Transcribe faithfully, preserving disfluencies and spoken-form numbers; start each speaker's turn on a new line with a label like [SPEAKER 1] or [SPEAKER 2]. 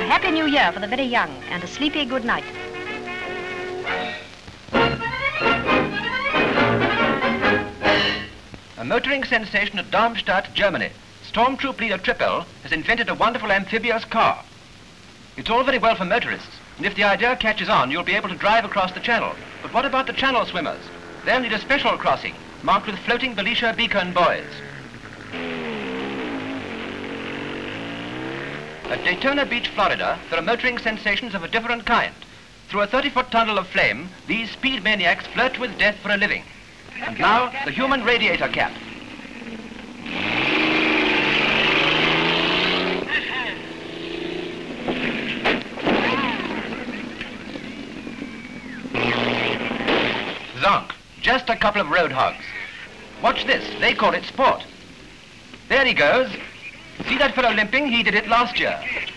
[SPEAKER 1] Happy New Year for the very young, and a sleepy good night.
[SPEAKER 2] A motoring sensation at Darmstadt, Germany. Stormtroop leader Trippel has invented a wonderful amphibious car. It's all very well for motorists, and if the idea catches on, you'll be able to drive across the channel. But what about the channel swimmers? They'll need a special crossing, marked with floating Belisha beacon buoys. At Daytona Beach, Florida, there are motoring sensations of a different kind. Through a thirty-foot tunnel of flame, these speed maniacs flirt with death for a living. And now, the human radiator cap. Zonk, just a couple of road hogs. Watch this, they call it sport. There he goes. See that fellow limping? He did it last year.